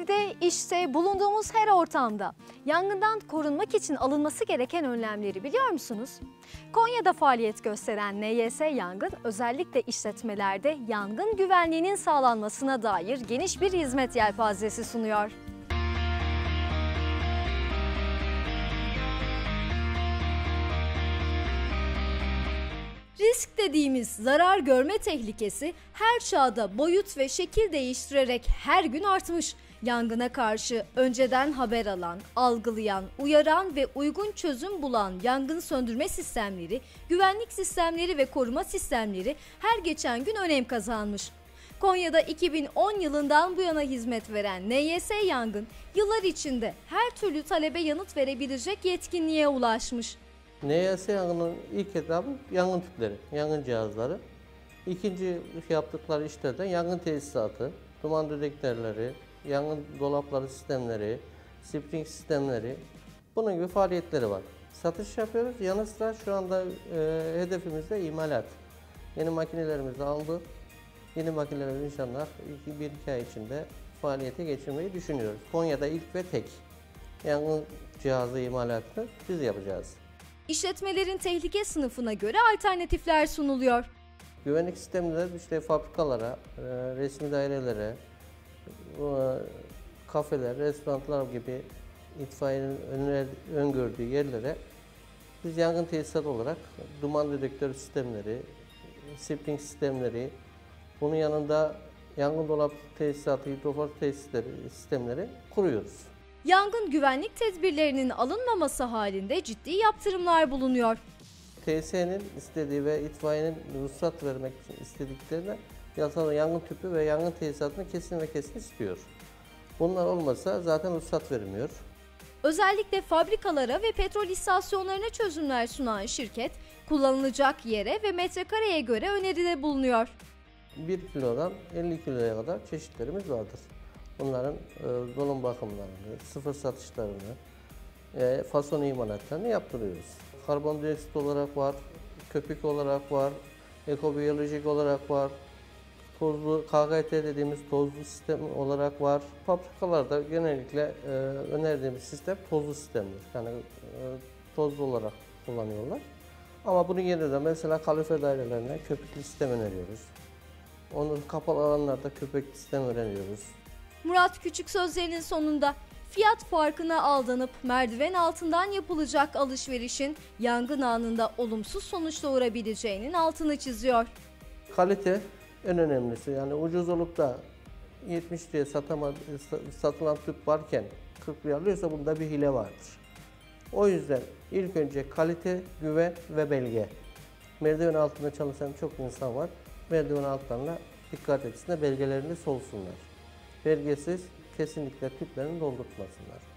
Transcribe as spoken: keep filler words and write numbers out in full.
Evde, işte, bulunduğumuz her ortamda yangından korunmak için alınması gereken önlemleri biliyor musunuz? Konya'da faaliyet gösteren N Y S Yangın, özellikle işletmelerde yangın güvenliğinin sağlanmasına dair geniş bir hizmet yelpazesi sunuyor. Risk dediğimiz zarar görme tehlikesi her çağda boyut ve şekil değiştirerek her gün artmış. Yangına karşı önceden haber alan, algılayan, uyaran ve uygun çözüm bulan yangın söndürme sistemleri, güvenlik sistemleri ve koruma sistemleri her geçen gün önem kazanmış. Konya'da iki bin on yılından bu yana hizmet veren N Y S Yangın, yıllar içinde her türlü talebe yanıt verebilecek yetkinliğe ulaşmış. N Y S Yangın'ın ilk etabı yangın tüpleri, yangın cihazları. İkinci yaptıkları işlerden yangın tesisatı, duman dedektörleri, yangın dolapları sistemleri, spring sistemleri, bunun gibi faaliyetleri var. Satış yapıyoruz. Yanı sıra şu anda e, hedefimiz de imalat. Yeni makinelerimizi aldık. Yeni makinelerimizi inşallah bir iki ay içinde faaliyete geçirmeyi düşünüyoruz. Konya'da ilk ve tek yangın cihazı imalatını biz yapacağız. İşletmelerin tehlike sınıfına göre alternatifler sunuluyor. Güvenlik sistemleri işte fabrikalara, resmi dairelere, kafeler, restoranlar gibi itfaiyenin öngördüğü yerlere biz yangın tesisatı olarak duman dedektör sistemleri, spring sistemleri, bunun yanında yangın dolap tesisatı, hidrofor tesisleri, sistemleri kuruyoruz. Yangın güvenlik tedbirlerinin alınmaması halinde ciddi yaptırımlar bulunuyor. T S E'nin istediği ve itfaiyenin ruhsat vermek için istediklerine yasal yangın tüpü ve yangın tesisatını kesin ve kesin istiyor. Bunlar olmasa zaten ruhsat verilmiyor. Özellikle fabrikalara ve petrol istasyonlarına çözümler sunan şirket, kullanılacak yere ve metrekareye göre öneride bulunuyor. bir kilodan elli kiloya kadar çeşitlerimiz vardır. Bunların e, dolum bakımlarını, sıfır satışlarını, e, fason imalatlarını yaptırıyoruz. Karbondioksit olarak var, köpük olarak var, ekobiyolojik olarak var, tozlu K G T dediğimiz tozlu sistem olarak var. Fabrikalarda genellikle e, önerdiğimiz sistem tozlu sistemdir. Yani e, tozlu olarak kullanıyorlar. Ama bunun yerine de mesela kalorifer dairelerine köpüklü sistem öneriyoruz. Onun kapalı alanlarda köpüklü sistem öğreniyoruz. Murat Küçük sözlerinin sonunda fiyat farkına aldanıp merdiven altından yapılacak alışverişin yangın anında olumsuz sonuç doğurabileceğinin altını çiziyor. Kalite en önemlisi. Yani ucuz olup da yetmiş liraya satılan tüp varken kırk liraya alıyorsa bunda bir hile vardır. O yüzden ilk önce kalite, güven ve belge. Merdiven altında çalışan çok insan var. Merdiven altlarına dikkat etsinler, belgelerini solsunlar. Belgesiz kesinlikle tüplerini doldurtmasınlar.